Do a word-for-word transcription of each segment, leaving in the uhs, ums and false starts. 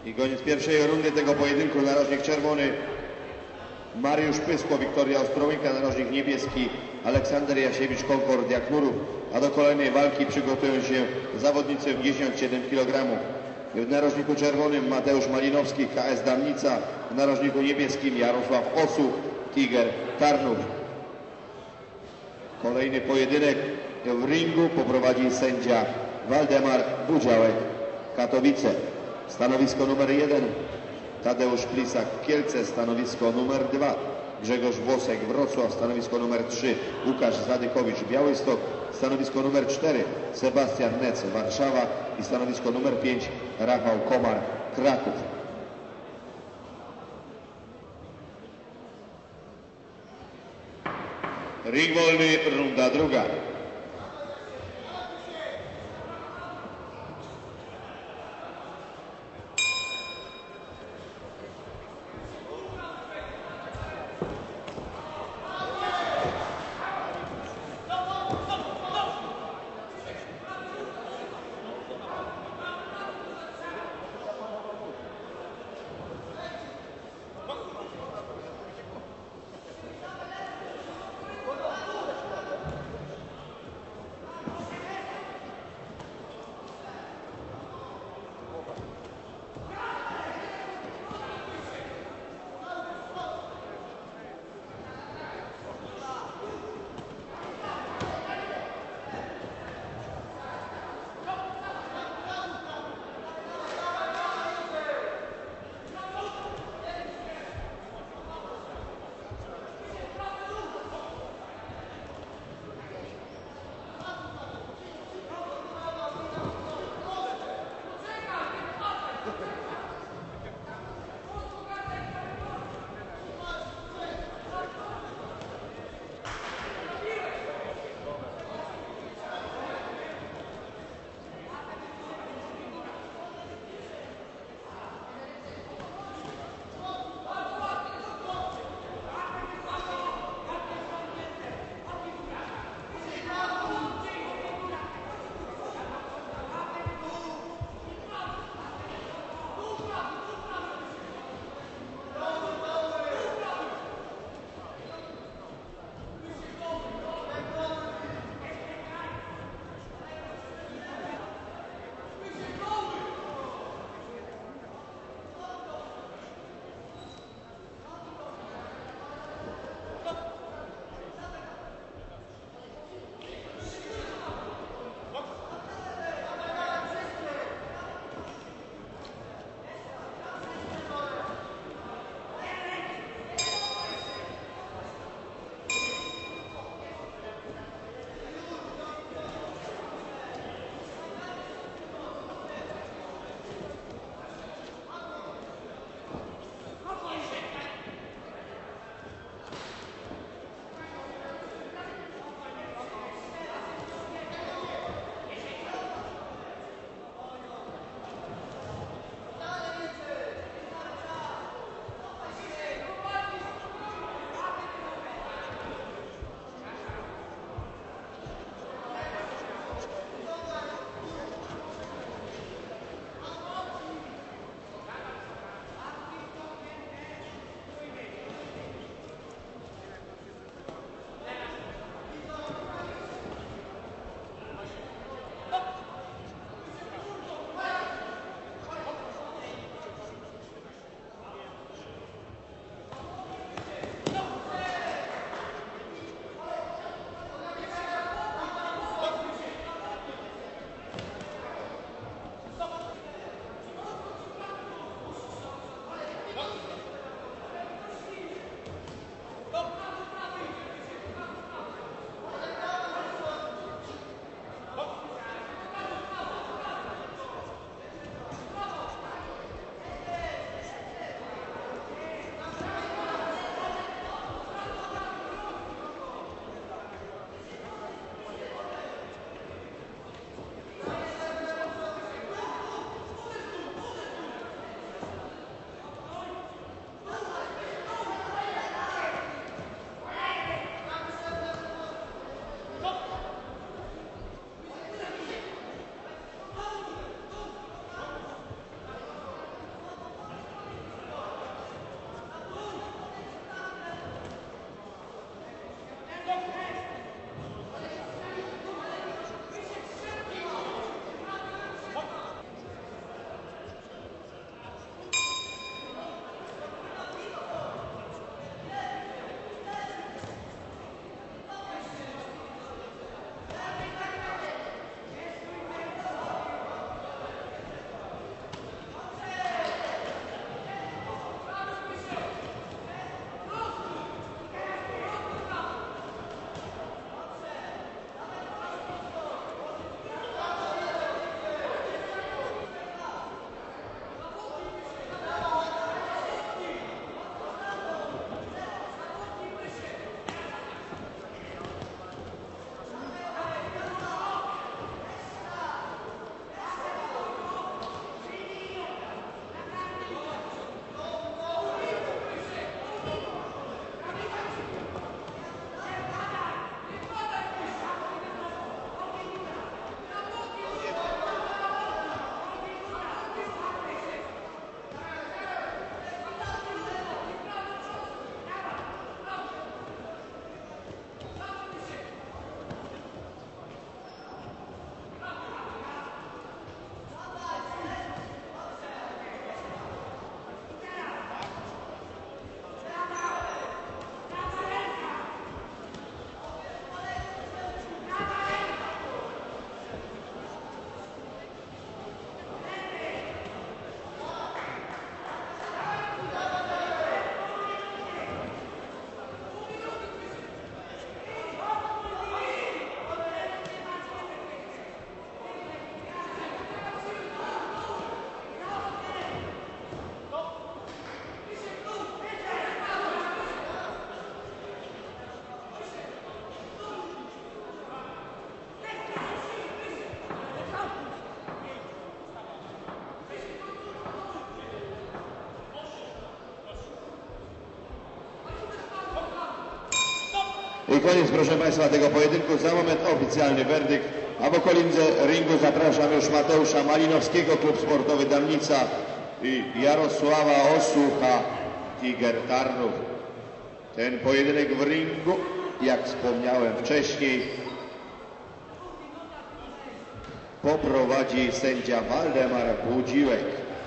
I koniec pierwszej rundy tego pojedynku. Narożnik czerwony Mariusz Pysko, Wiktoria Ostrołęka, narożnik niebieski Aleksander Jasiewicz, Concordia Knurów. A do kolejnej walki przygotują się zawodnicy w pięćdziesiąt siedem kilogramów. W narożniku czerwonym Mateusz Malinowski, K S Damnica. W narożniku niebieskim Jarosław Osuch, Tiger Tarnów. Kolejny pojedynek w ringu poprowadzi sędzia Waldemar Budziałek, Katowice. Stanowisko numer jeden Tadeusz Plisak, Kielce. Stanowisko numer dwa Grzegorz Włosek, Wrocław. Stanowisko numer trzy Łukasz Zadykowicz, Białystok. Stanowisko numer cztery Sebastian Nec, Warszawa. I stanowisko numer pięć Rafał Komar, Kraków. Ring wolny, runda druga. I koniec, proszę Państwa, tego pojedynku. Za moment oficjalny werdykt, a w okolicy ringu zapraszam już Mateusza Malinowskiego, Klub Sportowy Damnica, i Jarosława Osłucha, Tiger Tarnów. Ten pojedynek w ringu, jak wspomniałem wcześniej, poprowadzi sędzia Waldemar Budziłek.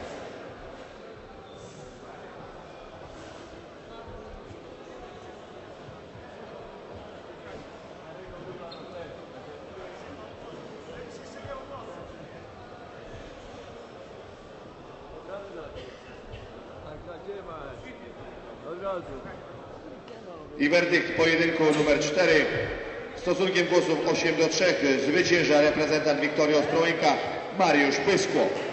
I werdykt pojedynku numer cztery. Stosunkiem głosów osiem do trzech zwycięża reprezentant Wiktorii Ostrołęka Mariusz Pyskło.